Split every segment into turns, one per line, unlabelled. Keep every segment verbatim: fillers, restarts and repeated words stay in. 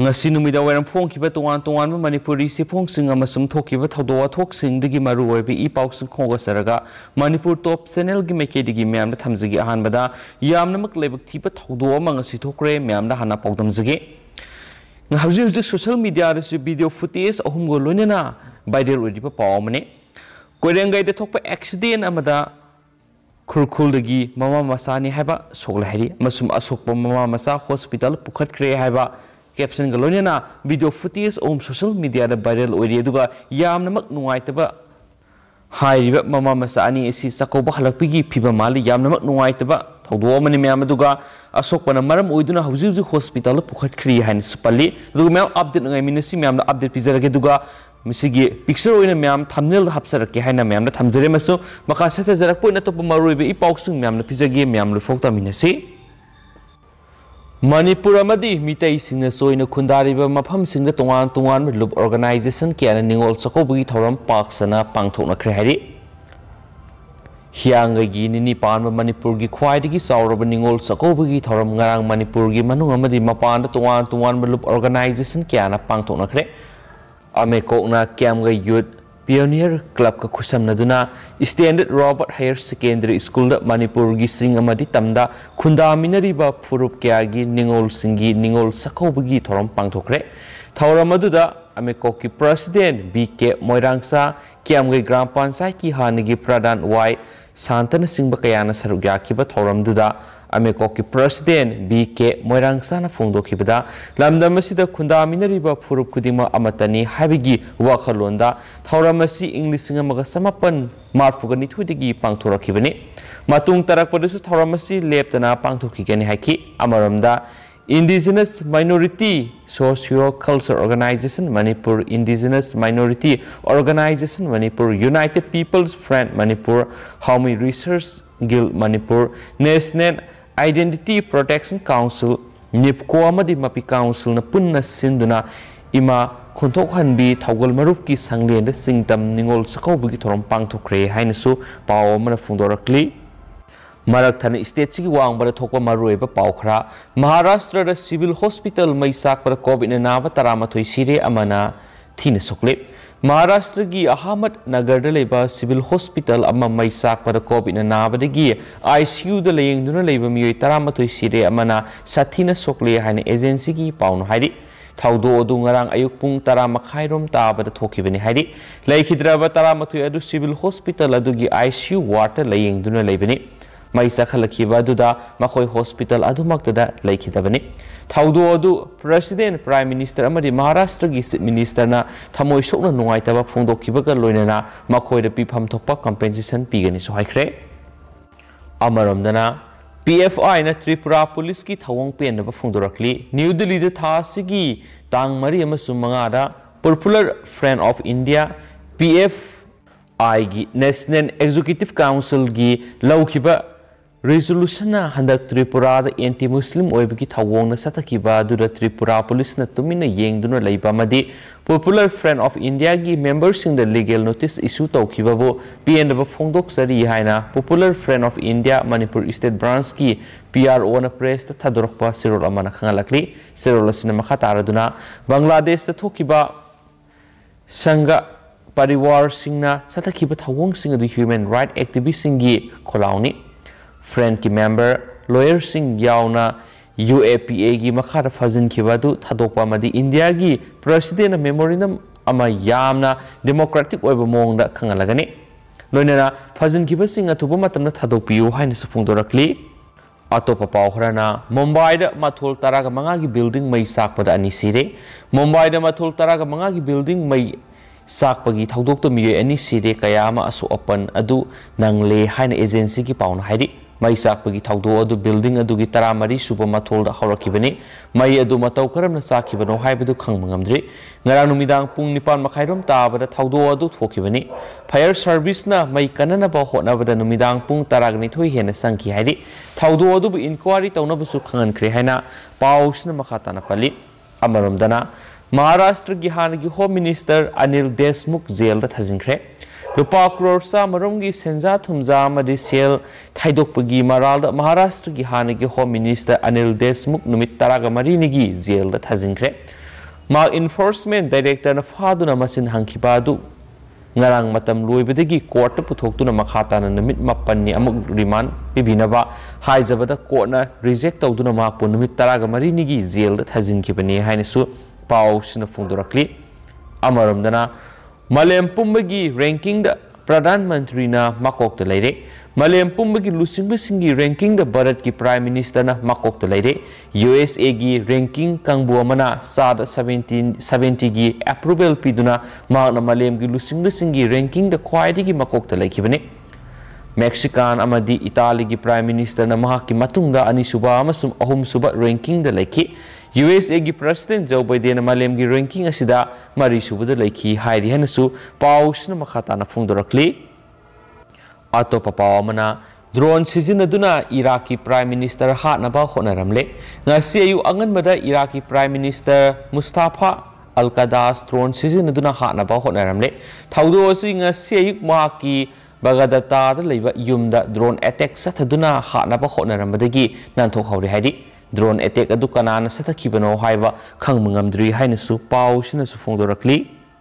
ngasi numida waram phongkiba tongan tongan manipuri siphongsing amasum thokiba thodo thoksingdigi maru oibi i pausing khonga saraga manipur top channel gi mekedigi myamna thamjigi ahanbada yamna mak lebak thiba thodo ama ngasi thokre myamna hana paudamjigi ngahji hji social media res video footage ahum go loinena viral odiba pawmane koirengai de thokpa accident amada khurkhul dagi mama masani haiba soglahari masum asokpa mama masa hospital pukhat kre haiba caption galonena video footage om social media da viral ori aduga yamna mak nuaitaba hairiba mama masani esi sakoba halakpigi phiba mali yamna mak nuaitaba thodo mani myam aduga asokpana maram oiduna hauji hauji hospital pukhat khri hain supali aduga myam update ngai minasi myamna update pizarage aduga misigi picture oina myam thumbnail hapsarake haina myamna thamjare masu maka satha jarak poina to maruibe i pauksing myamna pizage myam lufokta minasi Manipur amadi mitai singna soina khundariba mafam singda tongan tongan lub organization kiana ningol sakobugi thoram paksana pangthokna khre hari hiangagi nini pan manipur gi khwaidigi sauraba ningol sakobugi thoram ngarang manipur gi manung amadi mapan tongan tongan lub organization kiana pangthokna khre ame kokna kiamga youth Pioneer Club ka khusamnaduna Standard Robert Higher Secondary School da Manipur gi sing amadi tamda khunda minariba phurup kya gi ningol singi ningol sakobagi thoram pangthokre thoram aduda ameko ki president B K Moirangsa kiamgai gram panchayat ki hanigi pradhan Y Santana Singh bakayana sarugya kiba thoram duda ameko ki president B K Moirangsa na phongdokibada lamdam asida khunda minariba phurup kudima amatani habigi wakhalonda thauramasi english amaga samapan marfuga nithudigi pangthorakibani matung tarakpadasu thauramasi leptana pangthokigani haki amaramda Indigenous Minority Socio-Cultural Organization Manipur Indigenous Minority Organization Manipur United People's Front Manipur Haumi Research Guild Manipur National Identity Protection Council NIPCO amadi mapi council na punna sinduna ima khonthok hanbi thaugal marup ki sanglen da singtam ningol sakaubugi thoram pangthokre hainasu paw amana phungdorakli marak thana state sigi wangbara thokpa marueba pawkhra Maharashtra da civil hospital mai sakpara covid na ba taramathoi sire amana thina sokle Maharashtra gi Ahmad Nagar da leba civil hospital amma mai sakpara covid na nabadagi I C U da leyengduna leba miyoi taramathoi sire amana sathina sokle haina agency gi pawno haidi thaudo odu ngarang ayuk pung tara makhai rom tabada thokibani haidi leikidraba taramathoi adu civil hospital adu gi I C U ward ta leyengduna lebani mai sakhalakhiba aduda makhoi hospital adu maktada leikidabani thaudo adu president prime minister amadi Maharashtra gi minister na thamoi sokna nungai taba phongdokhibaga loinana makhoi da pifam thokpa compensation pigani so haikre amaramdana P F I na Tripura police ki thawang pen na phongdorakli New Delhi da tha sigi tang mari amasum manga da Popular Friend of India P F I gi National Executive Council gi laukiba resolution na handak Tripura da anti-Muslim oibagi thawong na satakiba dura Tripura police na tumina yengduna leiba madi Popular Friend of India gi members in the legal notice issue tawkiba bo P N ba phongdok sari haina Popular Friend of India Manipur State Branch ki P R O na press ta thadorokpa sirol amana khangalakli sirol asina makha taraduna Bangladesh ta thokiba sangha pariwar singna satakiba thawong sing adu human right activist singi kholauni friend ki member lawyer sing yauna U A P A gi makhara fazin khibadu thadokpa madi India gi president memorandum ama yamna democratic oiba mongda khangalagani loinana fazin khiba sing athuba matamna thadokpiu haina sufungdorakli atopa pawhrana Mumbai da mathol taraga manga gi building mai sakpada ani sire Mumbai da mathol taraga manga gi building mai sakpagi thaudok to miye ani sire kayama asu open adu nangle haina agency ki pawna haidi mai sakpagi thaudo adu building adu gi taramari suba mathol da hawrakibani mai adu matau karamna sakibano haibadu khangmangamdri ngarang numidang pung nipan makhairom tabada thaudo adu thokibani fire service na mai kanana ba hotna bada numidang pung taragni thoi hena sangki haidi thaudo adu inquiry tawna busu khangan khre haina pausna makhata na pali amaramdana Maharashtra gi hanagi Home Minister Anil Deshmukh jail da thajingkhre lupa crore sa marumgi senja thumja amadi sel thaidokpagi maral da Maharashtra gi hanagi Home Minister Anil Deshmukh numit taraga mari nigi jail da thajingkhre मा enforcement director फादुना मसिन हंखिबा अदु ngarang matam loibadagi court puthoktu makha tana numit mappanni amuk remand pibinaba haijabada court na reject tawduna makpu numit taraga marini gi jail da thajinkhibani hainasu pau sina phungdorakli amaramdana malem pumbagi ranking da pradhan mantri na makok ta leire malem pumbagi lusingba singi ranking da bharat ki prime minister na makok ta leire U S A gi ranking kangbu amana sada seventeen seventy gi approval piduna magna malem gi lusingba singi ranking da khwaidi gi makok ta lekhibane Mexican amadi Italy gi prime minister na mahak ki matungda ani suba amasum ahum suba ranking da lekhi U S A gi president Joe Biden malem gi ranking asida mari suba da lekhi hairi hanasu pausna makhata na phungdorakli atopa pawamana drone sizinaduna Iraqi prime minister hatnaba honaramle ngasi ayu anganbada Iraqi prime minister Mustafa al-Qaddas drone sizinaduna hatnaba honaramle thaudo asi ngasi ayu mahaki Baghdadta da leiba yumda drone attack sathaduna hatnaba honarambadagi nanthok hawri haidi drone attack adu kanana sathakibano haiba khangmangamdri hainasu pausina su phongdorakli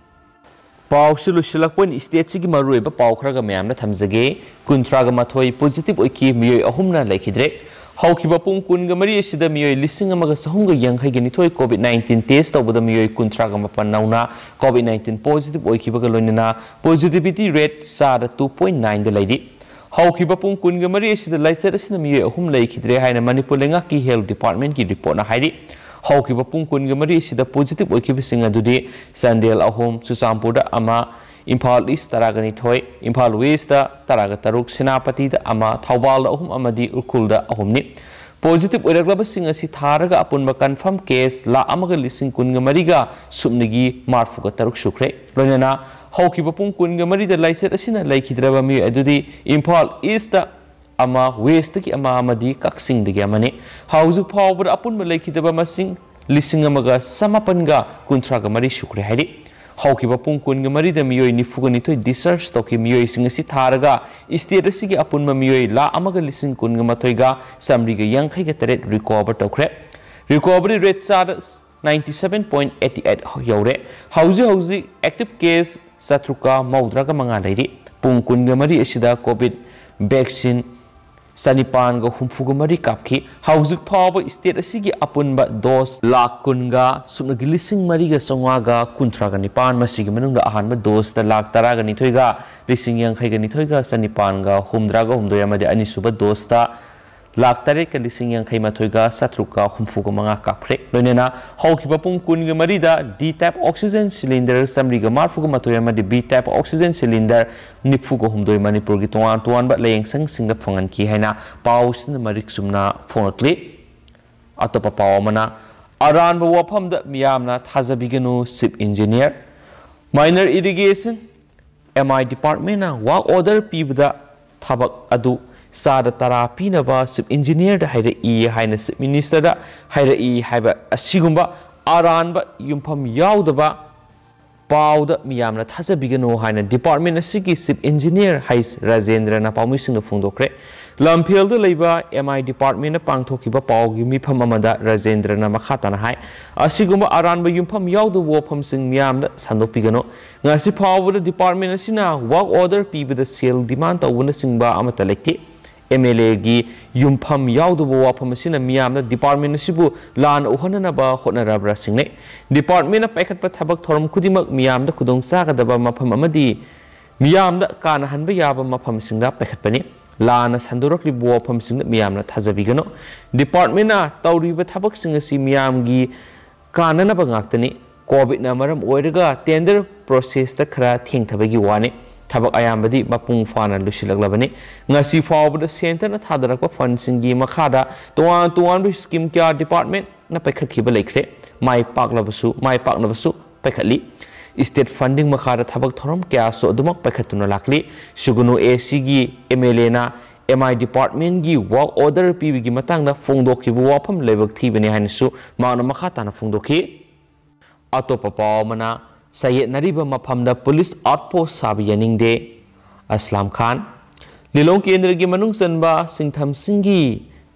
Pau silu silakpon state sigi marui ba pau khraga mayamna thamjage kuntraga mathoi positive oiki miyoi ahumna laikhidre haukiba pung kunga mari sida miyoi lising amaga sahumga yankhai gani thoi covid nineteen test tawbada miyoi kuntraga mapan nauna covid nineteen positive oikiba ga loinana positivity rate sada two point nine da laidi haukiba pung kunga mari sida laisar asina miyoi ahum laikhidre haina manipur lenga ki health department ki report na hairi haukiba pung kunga mari sida positive oikiba singa dudi Sandel ahum Susampurda ama Imphal East taragani thoi Imphal West da taraga taruk Senapati da ama Thawbal da ahum amadi Urkhul da ahum ni positive oiraglaba singa si tharaga apunba confirm case la amaga lising kunga mariga subnigi marfuga taruk sukre loinana haukiba pung kunga mari da laiset asina laikhidraba mi adudi Imphal East da ama west ki ama amadi kaksing de amane hauzu power apun malaki de masing lising amaga samapanga kuntra ga mari shukre hairi hauki ba pung kun ga mari de miyoi nifuga ni thoi research to ki miyoi singa si tharaga state asigi apun ma miyoi la amaga lising kun ga mathoi ga samri ga yankhai ga teret recover tokre recovery rate sa ninety-seven point eight eight yaure hauzi hauzi active case satruka maudra ga manga leiri pung kun ga mari asida covid vaccine Sanipan ga humfuga mari kapki hauzik phawa state asigi apunba dos lakh kunga sumna gilising mari ga songwa ga kuntra ga nipan masigi manungda ahanba dos da lakh tara ga nithoi ga lising yang khai ga nithoi ga sanipan ga humdra ga humdoya made ani suba dos ta lakh tare ka lising yang khai mathoi ga satruka humfuga manga kapre loinena haukiba pung kun ga mari da D type oxygen cylinder samri ga marfuga mathoya made B type oxygen cylinder nifuga humdoi manipur gi tuan tuan ba leyeng sang singda phangan ki haina pausna marik sumna phonakli atopa pawamana aran ba wafam da miyamna thajabiganu chief engineer minor irrigation M I department na work order pibda thabak adu sada tarapi na ba chief engineer da haira i haina chief minister da haira i haiba asigumba aran ba yumpham yaudaba pauda miyamna thajabiganu haina department asigi chief engineer hais Rajendra na pawmising na phungdokre lamphel da leiba M I department na pangthokiba pawgi mifam amada Rajendra na makhata na hai asigumba aran ba yumpham yaudu wofam sing miyamna sandopigano ngasi pawda department asina work order pibada sale demand tawuna singba amata lekti M L A gi yumpham yauduba wafam asina miyamna department asibu lan uhanana ba hotnarabra singne department na paikhatpa thabak thoram khudimak miyamda khudong chagadaba mafam amadi miyamda kana hanba yaba mafam singda paikhatpani lana sandurakli wafam singna miyamna thajabigano department na tawriba thabak singasi miyamgi kana na bangaktani covid na maram oiraga tender process ta khara thengthabagi wane thabak ayambadi mapung fana lusilaglabani ngasi fawbada center na thadarakpa fundsingi makhada tuan tuan bi scheme kya department na paikhatkiba leikre mai paklabasu mai paknabasu paikhatli state funding makhada thabak thoram kya so adumak paikhatuna lakli sugunu A C gi M L A na M I department gi work order P B gi matangda phongdokhibu wafam lebak thibani hainasu mauna makhata na phongdokhi atopa pawmana Sayed Nariba maphamda police outpost sabi yaningde Aslam Khan Lilong Kendra gi manung sanba Singtham Singhi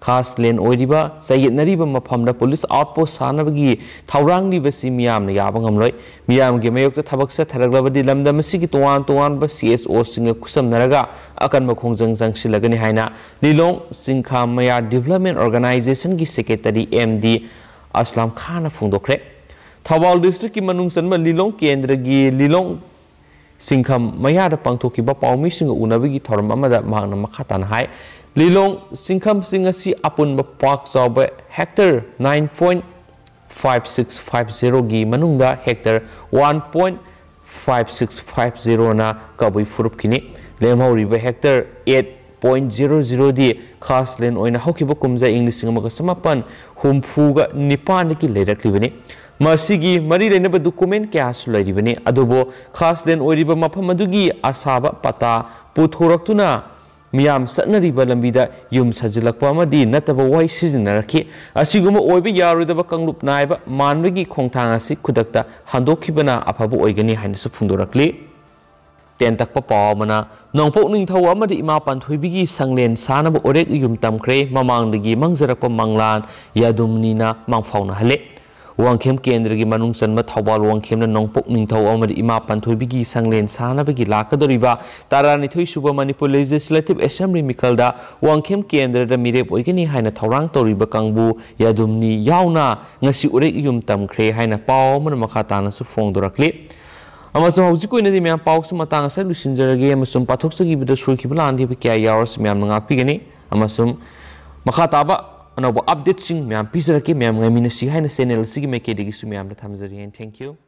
खास लेन ओइरिबा सयेतनरिबा मफमदा police outpost सानबगी थौरांगलिबसि मियामना याबा ngamloi मियामगे मयोक्ता थबक सथरगलबदि लमदम सिगी तोवान तोवान बा सीएसओ सिंग खुसमनरगा अकन मखोंजंग जंगसिलगनि हाइना लिलोंग सिंखा मया डेवलपमेंट ऑर्गेनाइजेशन की सेक्रेटरी एमडी असलम खान फोंदोखरे थौबाल डिस्ट्रिक्ट की मनुंग सनबा लिलोंग केंद्र की लिलोंग सिंखम मयादा पांथोकिबा पाउमिसिंग उनबगी थौरम अमदा मांगना मखातान हाय लिलोंग सिंखम सिंग असि अपुनबा पाक चावबा hectare nine point five six five zero की मनुंगदा hectare one point five six five zero ना कबुई फुरुप किनी लेमहौरिबा hectare eight point zero zero दी खास लेन ओइना हौकिबा कुमजा इंग्लिश मगा समापन हुमफुगा निपान की लेरकलिबनी मसीगी मरी लेनब डॉक्यूमेंट क्या सुलैरिबनी अदुबो खास लेन ओइरिबा मफम अदुगी आसाबा पता पुथोरक्तुना मियाम सत्नरिबा लंबिदा युम सजिलकपा अमदी नतबा वाई सिजनरखि असिगुम ओइबा यारुदबा कंगलुप नायबा मानबगी खोंथांग असि खुदक्ता हंदोखिबना अफबा ओइगनी हाइनसु फुंदोरक्ली तेन तक पावमना नोंपोक निंथौ अमदी इमा पांथोइबिगी संगलेन सानब ओरेक युम तमख्रे ममांगदगी मंगजरकपा मंगलान यादुमनीना मांगफाउना हले वांगखेम केंद्र की मनुंग सन्म थौबाल वांगखेमना नोंपोक निंथौ अमदी इमा पांथोइबिगी संगलेन सानबगी लाकदोरिबा तारानिथोइ सुबा मणिपुर लेजिस्लेटिव असेंबली मिखलदा वांगखेम केंद्र मिरेप ओइगनी हाइना थौरांग तौरिबा कांगबु यादुमनी यावना ngasi ओरेक युम तमख्रे हाइना पावमन मखा तानासु फोंदोरक्ली अमसुम हौजिकोइनदि म्याम पाउसु मतांग स लुसिनजरगे अमसुम पाथोक्सगिबिदा सोइखिबला आंदिबा क्या यावस म्याम नंगापिगनी अमसुम मखा ताबा अनौबा अपडेट सिंग म्याम पिजरके म्याम ngamiनसि हाइना चैनल सिगी मेकेदिगिसु म्याम थमजरि एंड थैंक यू।